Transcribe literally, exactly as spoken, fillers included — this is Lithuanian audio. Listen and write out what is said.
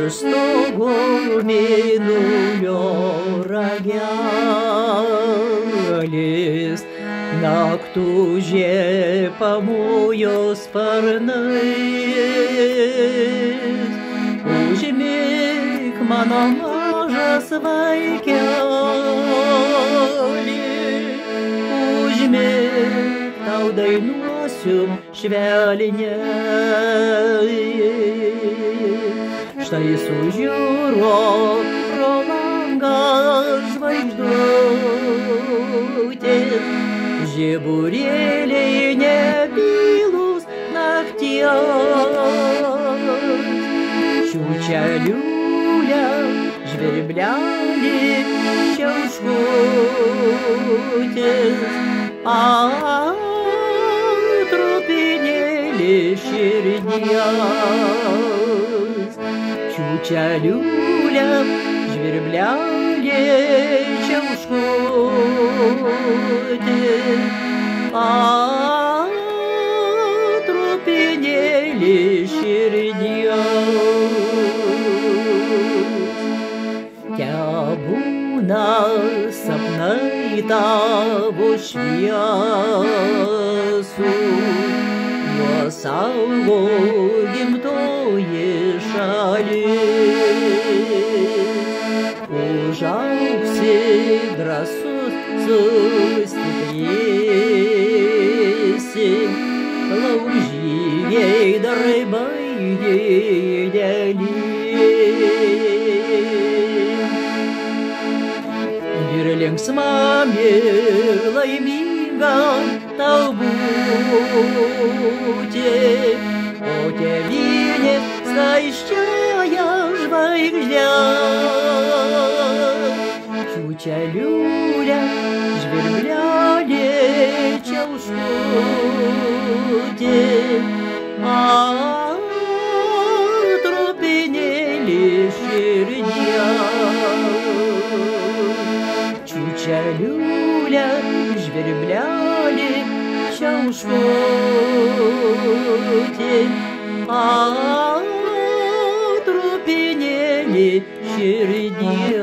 stogo mėnulio ragelis, naktužė pamojo sparnais. Užmik mano mažas vaikeli, užmik, tau dainuosiu švelniai. Štai sužiuro pro langą žvaigždutės, žiburėliai nebylūs nakties. Čiūčia-liūlia, žvirblelį šiauškutės, a, trupinėlį širdies. Čiūčia-liūlia, žvirblelį šiauškutės, a, trupinėlį širdies. Tebūna sapnai tavo šviesų, juos saugo gimtoji šalis. Užaugsi drąsus, sustiprėsi, laužygiai darbai dideli. Ir linksmam ir laimingam tau būti, o tėvynė skaisčiąja žvaigždė. Čiūčia-liūlia, žvirblelį čiauškutė, a, trupinėlį širdies. Čiūčia-liūlia, žvirblelį čiauškutė, a, trupinėlį širdies.